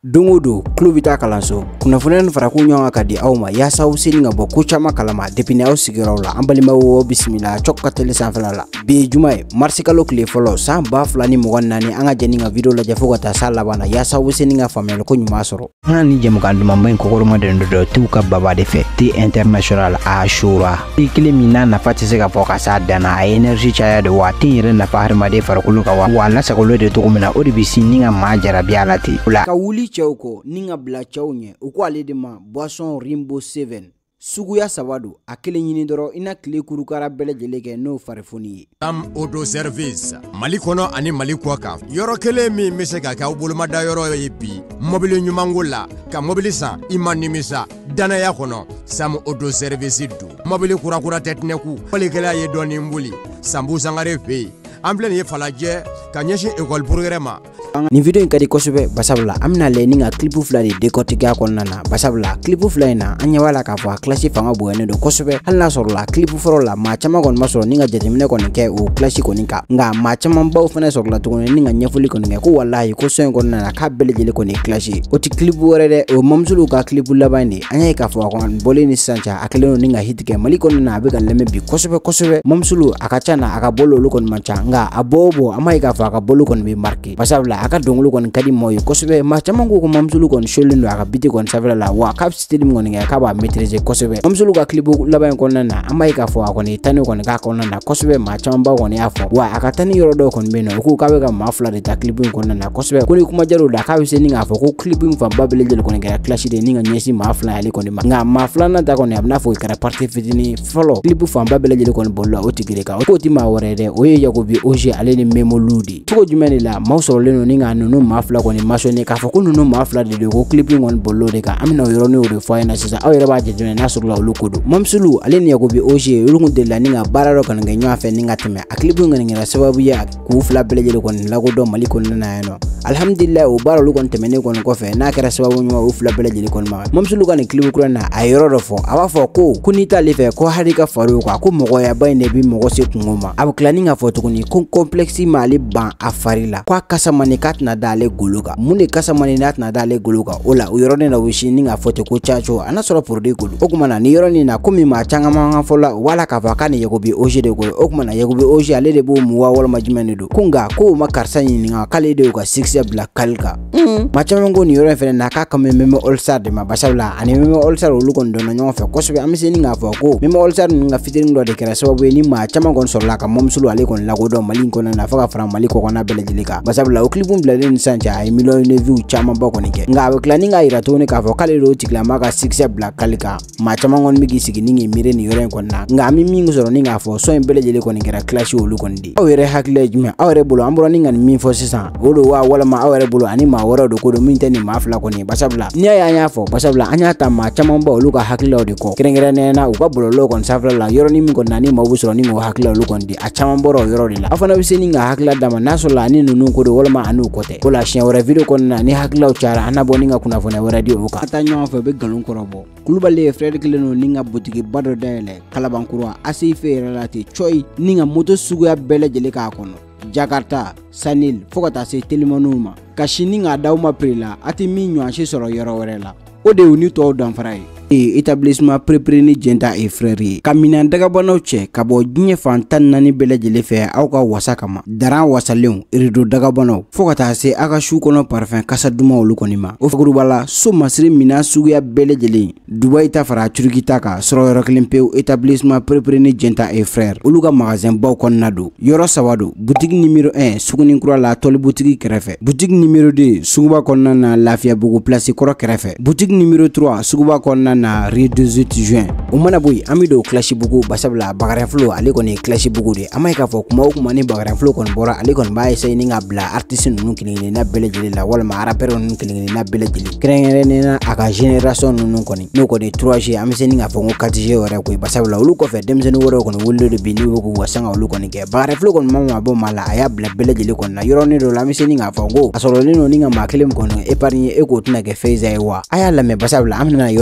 Dongodo klo bita kalanso kunnafoniya fara ko ɲɔgɔn ka di aw ma yaasa aw seni ka bɔ ko caman kalama depuis aw sigiyɔrɔ la an balimaw bisimila cɔk ka tele sanfɛla la bi juma ye mars kalo tile fɔlɔ san 2024 an ka jɛni ka video lajɛ fo ka taa sa laban na yaasa aw seni ka faamuyali ko ɲuman sɔrɔ an ni jɛmukan dumanba in kɔkɔrɔma den do tu ka baba de fɛ T international Ashura i kile min na nafa tɛ se ka fɔ ka sa dana a energy caya de wa tin yɛrɛ nafa hadamaden farikolo ka wa lasagolo de cogo min na o de bi si ni ka maa jarabi ala ten o la ka wuli cɛw ko ni ka bila cɛw ɲɛ u ko ale de ma boisson Rainbow 7 suguya saba do a kelen ɲini dɔrɔn ina tile kurukara bɛɛ lajɛlen kɛ n'o farifoni ye Auto Service Mali kɔnɔ ani Mali kɔ kan yɔrɔ kelen min bɛ se ka kɛ aw bolomada yɔrɔ ye bi mobili ɲumanko la ka mobili san i ma nimisa danaya kɔnɔ Sam Auto Service do mobili kurakura tɛ tɛnɛku walikɛla ye dɔɔnin boli Sambu Sangare fɛ yen an filɛ nin ye Falajɛ ka ɲɛsin école progrès ma. Ni video in ka di kosɛbɛ basabula an bɛna lajɛ ni ka clip fila de décortiquer a kɔnɔna na basabula clip fila in na an ɲɛ b'a la k'a fɔ a classe fanga bonyalen don kosɛbɛ hali n'a sɔrɔ la clip fɔlɔ la maa caman kɔni ma sɔrɔ ni ka jateminɛ kɔni kɛ o classe kɔni kan nka maa caman baw fana sɔrɔ la tuguni ni ka ɲɛfɔli kɔni kɛ ko wallahi ko so in kɔnɔna na k'a bɛɛ lajɛlen kɔni ye classe o tɛ clip wɛrɛ dɛ o mamusolu ka clip laban in de an y'a ye k'a fɔ a kɔni bɔlen ni sisan cɛ a kɛlen don ni ka hit kɛ Mali kɔnɔna na a bɛ ka lamɛn bi kosɛbɛ mamusolu a ka ca na a ka bolo olu kɔni man ca nka a bɔ an m'a ye k'a fɔ a ka bolo kɔni bɛ marqué basabula a ka dɔnkili kɔni ka di mɔgɔ ye kosɛbɛ maa caman ko mamusolu kɔni sholen don a ka biti kɔni sanfɛla la wa k'a bɛ style min kɔni kɛ k'a b'a maîtriser kosɛbɛ mamusolu ka clip laban in kɔnɔna na an b'a ye k'a fɔ a kɔni tani kɔni k'a kɔnɔna na kosɛbɛ maa caman ba kɔni y'a fɔ wa a ka tani yɔrɔ dɔw kɔni bɛ yen nɔ u ko k'a bɛ ka maa fila de ta clip in kɔnɔna na kosɛbɛ ko ni kuma jar'o la k'a bɛ se ni k'a fɔ ko clip in fanba bɛɛ lajɛlen kɔni kɛra classe de ni ka ɲɛsin maa fila ale kɔni ma nka maa filanan ta kɔni a bɛ n'a fɔ o kɛra partie fitinin fɔlɔ clip fanba bɛɛ lajɛlen kɔni bolila o tigi de kan o k'o ti maa wɛrɛ dɛ o ye Yakubi OG ale ni Memolu de cogo jumɛn de la maaw sɔrɔlen don ni ka ninnu maa fila kɔni mentionné k'a fɔ ko ninnu maa fila de don ko clip in kɔni bolilo de kan an bɛna o yɔrɔnin o de fɔ a ɲɛna sisan aw yɛrɛ b'a jateminɛ n'a sɔrɔ la olu ko don mamusolu ale ni Yakubi OG olu kun delila ni ka baara dɔ kɔni kɛ ɲɔgɔn fɛ ni ka tɛmɛ a clip in kɔni kɛra sababu ye k'u fila bɛɛ lajɛlen kɔni lakodɔn Mali kɔnɔna na yan nɔ alhamdulillah o baara olu kɔni tɛmɛnen kɔni kɔfɛ n'a kɛra sababu ɲuman o fila bɛɛ lajɛlen kɔni ma mamusolu ka nin clip kura na a yɔrɔ dɔ fɔ a b'a fɔ ko n'i t'ale fɛ ko hali ka far'o kan ko mɔgɔyaba in de bi mɔgɔ se kungo ma a bɛ tila ni k'a fɔ tuguni ko complexe m'ale ban a fari la ko a kasa mani k'a tɛna d'ale golo kan mun de kasa mani n'a tɛna d'ale golo kan o la o yɔrɔnin na o si ni k'a fɔ ten ko caco a n'a sɔrɔ produit golo o kuma na ni yɔrɔnin na komi maa caman ka fɔ la wala k'a fɔ k'a ni Yakubi OG de golo o kuma na Yakubi OG ale de b'o muwa walima jumɛn de don ko nka ko o ma karisa ɲininka k'ale de y'o ka succès bila kali kan maa caman ko nin yɔrɔ in fɛnɛ na k'a ka Meme Allstar de ma basabula ani Meme Allstar olu kɔni dɔnna ɲɔgɔn fɛ kosɛbɛ an bɛ se ni k'a fɔ ko Meme Allstar ninnu ka fitinin dɔ de kɛra sababu ye ni maa caman kɔni sɔrɔla ka mamusolu ale kɔni lakodɔn Mali in kɔnɔna na fo ka fara Mali kɔkɔna bɛɛ lajɛlen kan basabula o clip bilalen ni sisan cɛ a ye million de vues caman ba kɔni kɛ nka a bɛ tila ni k'a yira tuguni k'a fɔ k'ale de y'o tigilama ka succès bila kali kan maa caman kɔni bɛ k'i sigi ni k'i miiri nin yɔrɔ in kɔni na nka an bɛ min sɔrɔ ni k'a fɔ so in bɛɛ lajɛlen kɔni kɛra classe olu kɔni de aw yɛrɛ hakili ye jumɛn aw yɛrɛ bolo an bɔra ni ka nin min fɔ sisan o don wa walima aw yɛrɛ bolo ani maa wɛrɛw de ko don min tɛ nin maa fila kɔni basabula n'i y'a y'a fɔ basabula an y'a ta maa caman ba olu ka hakililaw de kɔ kɛrɛnkɛrɛnnenya na u ka bɔlɔlɔw kɔni sanfɛla la yɔrɔnin min kɔni na ni maaw bɛ sɔrɔ ni k'o hakililaw olu kɔni di a caman bɔra o yɔrɔ de la aw fana bɛ se ni ka hakilila d'a ma n'a sɔrɔ la ani ninnu ko don walima ani u kɔ tɛ o la siɲɛ wɛrɛ video kɔnɔna na ni hakililaw cayara an na bɔ ni ka kunnafoniya wɛrɛ di o kan a taa ɲɔgɔn fɛ u bɛ nkalon kɔrɔ bɔ Kulubali ye frère kelen don ni ka butigi ba dɔ dayɛlɛ Kalabankura ACIF yɛrɛ la ten coyi ni ka moto suguya bɛɛ lajɛlen k'a kɔnɔ Jakarta Sanil fo ka taa se telimaniw ma ka si ni k'a d'aw ma prix la a tɛ min ɲɔgɔn si sɔrɔ yɔrɔ wɛrɛ la o de y'u ni tɔw danfara ye établissement Prépri ni Jɛnta et frère ye ka minɛn dagabanaw cɛ ka bɔ diɲɛ fan 14 bɛɛ lajɛlen fɛ aw ka wasa kama daran wasalenw rideau dagabanaw fo ka taa se aw ka su kɔnɔ parfum kasa duman olu kɔni ma o fɛkuruba la so masiri minɛn suguya bɛɛ lajɛlen Dubaï ta fara Turki ta kan sɔrɔ yɔrɔ kelen pewu établissement Prépri ni Jɛnta et frère olu ka magasin baw kɔnɔna don yɔrɔ saba don boutique numéro 1 Sugunikura la tɔli boutique kɛrɛfɛ boutique numéro 2 Suguba kɔnɔna na Lafiyabugu place kɔrɔ kɛrɛfɛ boutique numéro 3 Suguba kɔnɔna na rue 18 juin o mana boyi an bɛ don classe bugu basabula Bagarɛnflo ale kɔni ye classe bugu de an m'a ye k'a fɔ kuma o kuma ni Bagarɛnflo kɔni bɔra ale kɔni b'a essayer ni ka bila artiste ninnu kelen-kelenna bɛɛ lajɛlen la walima rappeur ninnu kelen-kelenna bɛɛ lajɛlen kɛrɛnkɛrɛnnenya a ka génération ninnu kɔni n'o kɔni 3G an bɛ se ni k'a fɔ ko 4G wɛrɛ koyi basabula olu kɔfɛ denmisɛnnin wɛrɛw kɔni wolo de bi n'u bɛ k'u ka sanga olu kɔni kɛ Bagarɛnflo kɔni ma mabɔ maa la a y'a bila bɛɛ lajɛlen kɔni na yɔrɔnin dɔ la an bɛ se ni k'a fɔ ko a sɔrɔlen don ni ka maa kelen kɔni épargne e k'o tɛna kɛ fɛza ye wa a y'a lamɛn basabula an bɛna yɔrɔ caman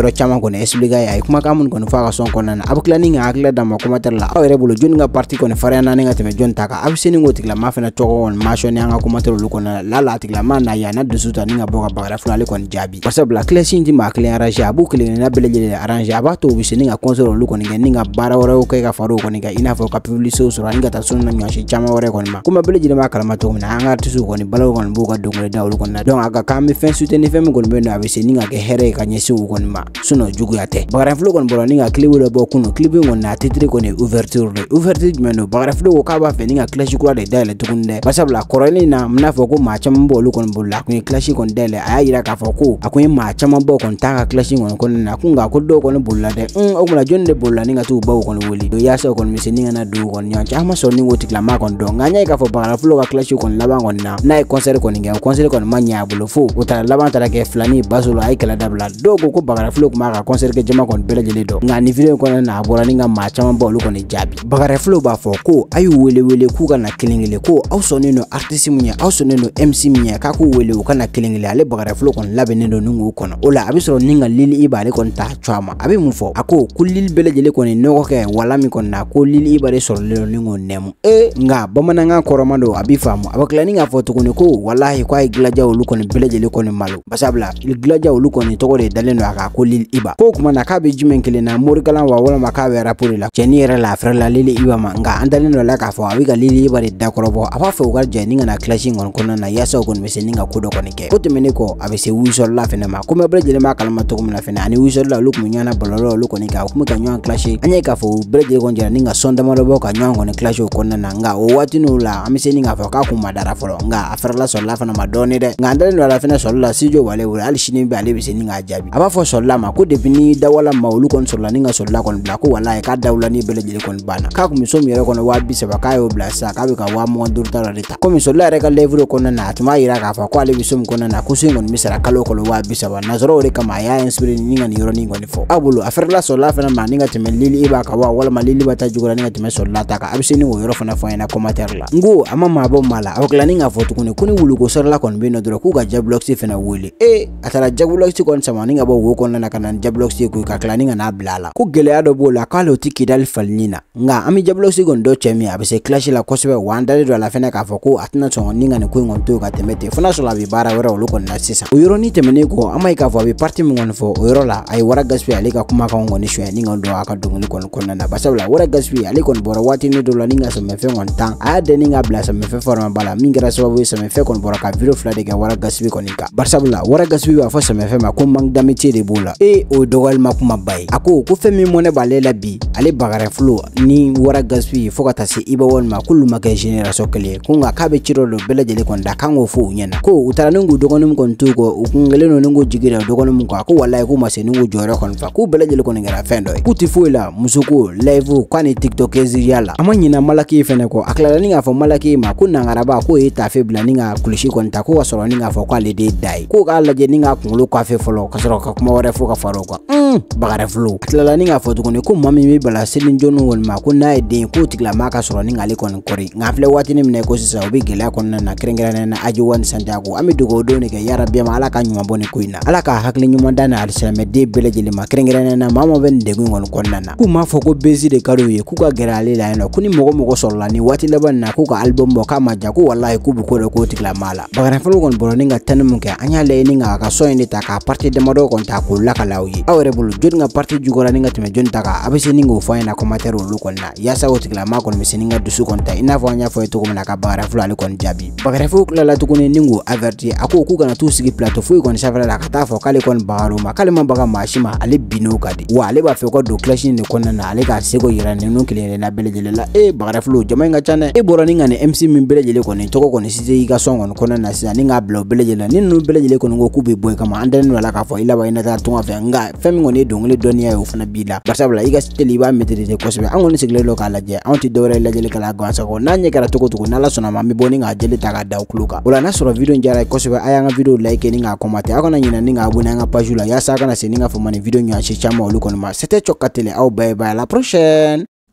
kɔni expliquer a ye kumakan mun kɔni fɔ a ka sɔn kɔnɔna na a bɛ tila ni ka hakilila d'a ma commentaire la aw yɛrɛ bolo jɔnni ka parti kɔni farinya ni ka tɛmɛ jɔn ta kan a bɛ se ni k'o tigilama fana tɔgɔ kɔni mentionné an ka commentaire olu kɔnɔna la la tigilama n'a ye a na dusu ta ni ka bɔ ka Bagara Flow ale kɔni jaabi barisabula classe in ti maa kelen arranger a b'u kelen-kelenna bɛɛ lajɛlen arranger a b'a to u bɛ se ni ka concert olu kɔni kɛ ni ka baara wɛrɛw kɛ ka far'o kɔni kan i n'a fɔ ka publicité sɔrɔ ani ka taa sunu na ɲɔsi caman wɛrɛ kɔni ma kuma bɛɛ lajɛlen b'a kalama cogo min na an ka artistes kɔni balaw kɔni b'u ka dɔnkili da olu kɔni na donc a ka kan bɛ fɛn soutenir fɛn min kɔni bɛ yen nɔ a bɛ se ni ka kɛ hɛrɛ ye ka ɲɛsin u kɔni ma sinon juguya tɛ Bagara Flow kɔni bɔra ni ka clip dɔ bɔ kunun clip in kɔni a titre kɔni ouverture de ouverture jumɛn don Bagara Flow ko k'a b'a fɛ ni ka clash kura de dayɛlɛ tuguni dɛ barisabula kɔrɔlen na n bɛna fɔ ko maa caman bɔ olu kɔni bolo la a kun ye clash kɔni dayɛlɛ a y'a yira k'a fɔ ko a kun ye maa caman bɔ kɔni t'a ka clash kɔni kɔnɔna na ko nka ko dɔw kɔni bolila dɛ o kumana jɔnni de bolila ni ka t'u baw kɔni wele do yaasa o kɔni bɛ se ni ka na don kɔni ɲɔgɔn cɛ an ma sɔrɔ ni k'o tigilama kɔni dɔn nka an y'a ye k'a fɔ Bagara Flow ka clash kɔni laban kɔni na n'a ye concert kɔni kɛ o concert kɔni ma ɲɛ a bolo fo o taara laban taara kɛ filani Basolo a ye kɛlɛ dabila dɔw ko Bagara Flow kun b'a ka concert kɛ jama kɔni bɛɛ lajɛlen dɔn nka ni video kɔnɔna na a bɔra ni ka maa caman bɔ olu kɔni jaabi Bagara Flow b'a fɔ ko a y'u wele k'u ka na kelen ko aw sɔnnen don artiste min ye aw sɔnnen don MC min ye k'a k'u wele u ka na kelen ale Bagara Flow kɔni labɛnnen don ni k'o kɔnɔ o la a bɛ sɔrɔ ni ka Lil Iba ale kɔni t'a co a ma a bɛ mun fɔ a ko Lil bɛɛ lajɛlen kɔni nɔgɔ kɛ wala min kɔni na ko Lil Iba de sɔrɔlen don ni k'o nɛmu nka bamanankan kɔrɔma don a bɛ faamu a bɛ tila ni k'a fɔ tuguni ko walahi ko a ye gilaja olu kɔni bɛɛ lajɛlen kɔni malo basabula gilaja olu kɔni tɔgɔ de dalen don a kan ko Lil Iba ko kuma na k'a bɛ jumɛn kelen na Morikalan wa walama k'a bɛ rap de la cɛnni yɛrɛ la a fɛrɛ la Lil Iba ma nka an dalen don la k'a fɔ a bɛ ka Lil Iba de dakɔrɔbɔ a b'a fɛ u ka jɛ ni ka na clash kɔni kɔnɔna na yaasa u kɔni bɛ se ni ka ko dɔ kɔni kɛ ko tɛmɛnen kɔ a bɛ se Wisɔrɔla fɛnɛ ma ko bɛɛ lajɛlen b'a kalama cogo min na fɛnɛ ani Wisɔrɔla olu kun bɛ ɲɔgɔn na bɔlɔlɔ olu kɔni kan u kun bɛ ka ɲɔgɔn clash an y'a ye k'a fɔ u bɛɛ lajɛlen kɔni jɛra ni ka sɔn damadɔ bɔ ka ɲɔgɔn kɔni clash o kɔnɔna na nka o waati n'u la an bɛ se ni k'a fɔ k'a kun ma dara fɔlɔ nka a fɛrɛla Sɔrɔla fana ma dɔɔni dɛ nka an dalen don a la fɛnɛ Sɔrɔla studio b'ale wele hali sini bɛ ale bɛ se ni k'a jaabi a b'a fɔ Sɔrɔla ma ko depuis ni dawala ma olu kɔni sɔrɔla ni ka Sɔrɔla kɔni bila ko walahi k'a dawula ni bɛɛ lajɛlen kɔni banna k'a kun bɛ so min yɛrɛ kɔnɔ 230 k'a y'o bila sisan k'a bɛ ka 25 ta de ta komi Sɔrɔla yɛrɛ ka livre kɔnɔna na a tun b'a yira k'a fɔ ko ale bɛ so min kɔnɔna na ko so in kɔni bɛ sara kalo 230 nasɔrɔ o de kama a y'a inspiré ni ka nin yɔrɔnin kɔni fɔ a bolo a fɛrɛla Sɔrɔla fana ma ni ka tɛmɛ Lil Iba kan wa walama Lil Iba ta jugura ni ka tɛmɛ Sɔrɔla ta kan a bɛ se ni o yɔrɔ fana fɔ an ɲɛna commentaire la n ko a ma maa bɔ maa la a bɛ tila ni k'a fɔ tuguni ko ni wuluko Sɔrɔla kɔni bɛ yen nɔ dɔrɔn k'u ka Jablox fana wele a taara Jablox kɔni sama ni ka bɔ wo kɔnɔna na ka na Jablox ko ka tila ni ka n'a bila a la ko gɛlɛya dɔ b'o la k'ale o tɛ Kidali falini na nka an bɛ Jablox kɔni dɔ cɛ min a bɛ se clash la kosɛbɛ wa an dalen don a la fɛnɛ k'a fɔ ko a tɛna sɔn ni ka nin ko in kɔni to ka tɛmɛ ten fo n'a sɔrɔ a bɛ baara wɛrɛ olu kɔni na sisan o yɔrɔnin tɛmɛnen kɔ an b'a ye k'a fɔ a bɛ parti min kɔni fɔ o yɔrɔ la a ye Wara Gaspi ale ka kumakanw kɔni suɲɛ ni ka don a ka dɔnkili kɔni kɔnɔna na barisabula Wara Gaspi ale kɔni bɔra waati ni dɔ la ni ka sɛmɛfɛn kɔni tan a y'a dɛn ni ka bila sɛmɛfɛn fɔrɔmaba la min kɛra sababu ye sɛmɛfɛn kɔni bɔra ka video 2 de kɛ Wara Gaspi kɔni kan barisabula Wara Gaspi b'a fɔ sɛmɛfɛn ma ko manque d'amitié de b'o la o ye dɔgɔyalima kumaba ye a ko fɛn min mɔnɛ b'ale la bi ale Bagara Flow ni Wara Gaspi fo ka taa se Iba walima k'olu ma kɛ génération kelen ye ko nka k'a bɛ ci dɔ don bɛɛ lajɛlen kɔni da kan k'o fɔ u ɲɛna ko u taara ni k'u dɔgɔnin kɔni t'u kɔ u kun kɛlen don ni k'u jigi da dɔgɔnin min kɔ ko walayi k'u ma se ni k'u jɔyɔrɔ kɔni fa k'u bɛɛ lajɛlen kɔni kɛra fɛn dɔ ye k'u tɛ foyi la muso ko live k'a ni TikTok ya la a ma ɲina Malaki fɛnɛ kɔ a tilala ni k'a fɔ Malaki ma ko nangaraba k'o ye tafe bila ni ka kulusi kɔni ta ko ka sɔrɔ ni k'a fɔ k'ale de da ye k'o k'a lajɛ ni k'a kunkolo kɔfɛ fɔlɔ ka sɔrɔ ka kuma wɛrɛ fo ka far'o kan Bagara Flow a tilala ni k'a fɔ tuguni ko maa min bɛ bala Selin Jɔnu walima ko n'a ye den k'o tigilama ka sɔrɔ ni k'ale kɔni kɔri nka filɛ waati min minɛ ko sisan o bɛ gɛlɛya kɔnɔna na kɛrɛnkɛrɛnnen na Ajiwani Santiago an bɛ dugawu don de kɛ yarabi ma Ala ka ɲuman bɔ nin ko in na Ala ka hakili ɲuman da ni alisilamɛden bɛɛ lajɛlen ma kɛrɛnkɛrɛnnen na maa bɛ nin degun kɔni kɔnɔna na k'u m'a fɔ ko Bezi de ka d'u ye k'u ka gɛrɛ ale la yen nɔ ko ni mɔgɔ sɔrɔla ni waati laban na k'u ka album bɔ k'a ma ja ko walahi k'u bɛ ko dɔ k'o tigilama la Bagara Flow kɔni bɔra ni ka tani mun kɛ an y'a lajɛ ni ka sɔn in de ta k'a parti damadɔ kɔni ta k'o lakala aw ye aw yɛrɛ bolo jɔnni ka parti jugɔra ni ka tɛmɛ jɔnni ta kan a bɛ se ni k'o fɔ an ɲɛna commentaire olu kɔni na yaasa o tigilama kɔni bɛ se ni ka dusu kɔni ta i n'a fɔ an y'a fɔ ye cogo min na ka Bagara Flow ale kɔni jaabi Bagara Flow tilala tuguni ni k'o averti a ko k'u kana t'u sigi plateau foyi kɔni sanfɛla la ka taa fɔ k'ale kɔni bagar'o ma k'ale ma baga maa si ma ale binn'o kan de wa ale b'a fɛ ka don clash in de kɔnɔna na ale k'a seko yira ninnu kelen-kelenna bɛɛ lajɛlen la Bagara Flow jama in ka ca dɛ e bɔra ni ka nin MC min bɛɛ lajɛlen kɔni tɔgɔ kɔni cité i ka sɔn kɔni kɔnɔna na sisan ni k'a bila o bɛɛ lajɛlen ni ninnu bɛɛ lajɛlen kɔni ko k'u bɛ bɔ i kama an dalen don a la k'a fɔ i laban i na taa tunga fɛ nka fɛn min kɔni ye dɔnkili dɔnniya ye o fana b'i la barisabula i ka teli i b'a maîtriser kosɛbɛ an kɔni sigilen don k'a lajɛ anw tɛ dɔwɛrɛ lajɛli kɛla gansan kɔ n'a ɲɛ kɛra cogo cogo n'Ala sɔnna ma an bɛ bɔ ni k'a jeli ta k'a da u tulo kan o la n'a sɔrɔ video in diyara ye kosɛbɛ a y'an ka video like ni k'a commenter aw kana ɲinɛ ni k'a abonner an ka page la yaasa a kana se ni ka fɔ ma ni video ɲɔgɔnsi caman olu kɔni ma c'était Cɔk ka télé aw bye bye à la prochaine.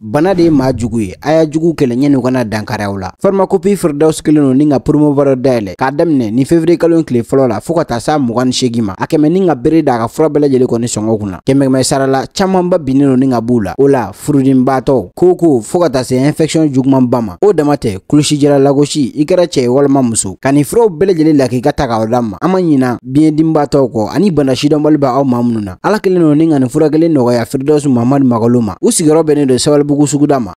bana de ma jugu ye aya jugu kele ɲɛni u kana dankaraw la pharmacopée Firdaus kelen no ni ka promouvoir dayɛlɛ k'a daminɛ ni février kalo tile fɔlɔ la fo ka taa sa 28 ma a kɛmɛ ni ka bere da ka fura bɛɛ lajɛlen kɔni sɔngɔ kunna kɛmɛ sarala camanba binnen no ni ka b'u la o la furudimibaatɔ koko fo ka taa se infection jugumanba ma o dama tɛ kulusijala lagosi i kɛra cɛ ye walima muso ka ni furaw bɛɛ lajɛlen la k'i ka ta k'aw d'a ma an ma ɲina biyɛndimibaatɔw kɔ ani bana sidɔnbali bɛ aw maa minnu na ala kelen no ni ka nin furakɛli nɔgɔya Firdaus Mamadu Magalo ma u sigiyɔrɔ bɛnnen do Sabalibugu suguda ma